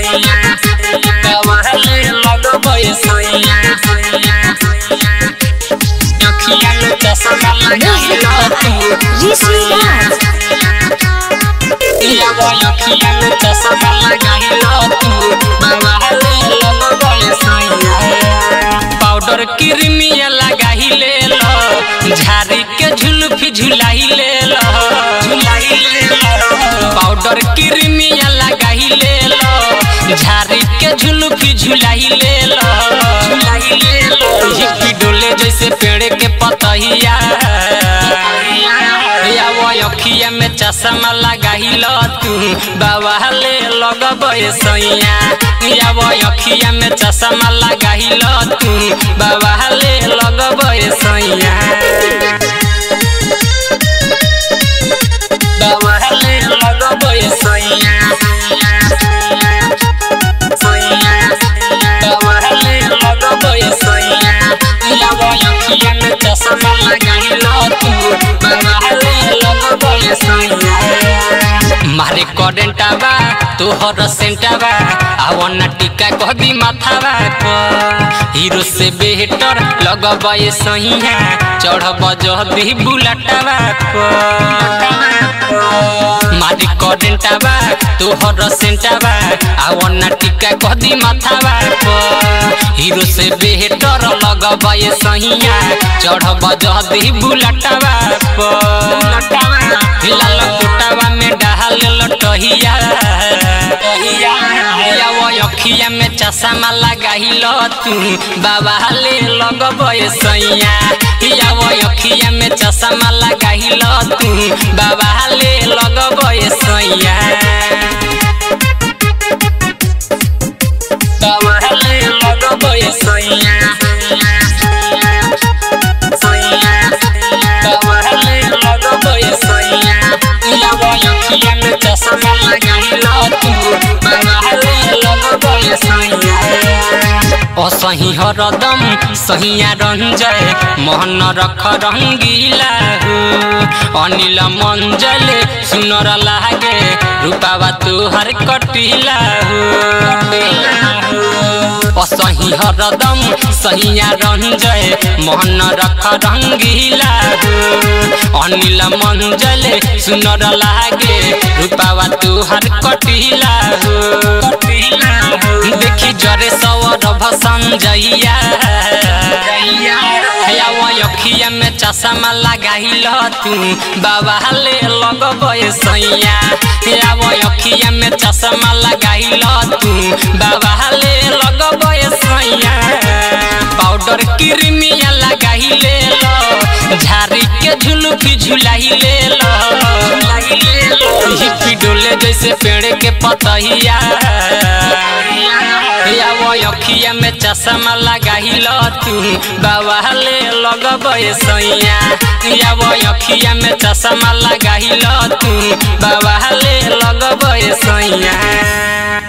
बावले लगबे सैया अखिया में चश्मा लगाइला तू अखिया में चश्मा लगाइला तू बावले लगबे सैया पाउडर क्रीमिया लगाइले लो झाड़ी के झुलफी झुलाइले लो पाउडर क्रीमिया लगाइले लो झाड़ी के झुलफी झुलाइले लो हिप्पी डोले जैसे पेड़ के पतहिया अखिया में चश्मा लगाइलो तू बावले लगबे सैया अखिया में चश्मा लगाइलो तू बावले लगबे सैया बावले लगबे सैया बावले लगबे सैया अखिया में चश्मा लगाइलो तू बावले लगबे सैया मारे करेंटवा तोहर सेंटवा आवना टीका कहदी माथावा को हीरो से बेहतर लगबे सैया चढ़ब जदी बुलेटवा को मारे करेंटवा तोहर सेंटवा आवना टीका कहदी माथावा को हीरो से बेहतर लगबे सैया चढ़ब जदी बुलेटवा को लाल कोटावा में डाल लटहिया अखिया में चश्मा लगाइलो तू बावले लगबे सैया अखिया में चश्मा लगाइलो तू बावले लगबे सैया बावले लगबे सैया बावले लगबे सैया अखिया में चश्मा लगाइलो तू बावले लगबे सैया असही हरदम सहिया रंजय मोहन रख रंगीला हो अनिल मंजल सुनर लागे रूपावा तुहर कटिला हो असही हरदम सहिया रंजय मोहन रख रंगीला हो अनिल मंजल सुनर लागे रूपावा तुहर कटिला हो देखी जरे सवर भसन जइया अखिया में चश्मा लगाइलो तू बावले लगबे सैया अखिया में चश्मा लगाइलो तू बावले लगबे सैया पाउडर क्रीमिया लगाइले लो झाड़ी के झुलफी झुलाइले लो हिप्पी डोले जैसे पेड़ के पतहिया अखिया में चश्मा लगाइलो तू बावले लगबे सैया अखिया में चश्मा लगाइलो तू बावले लगबे सैया।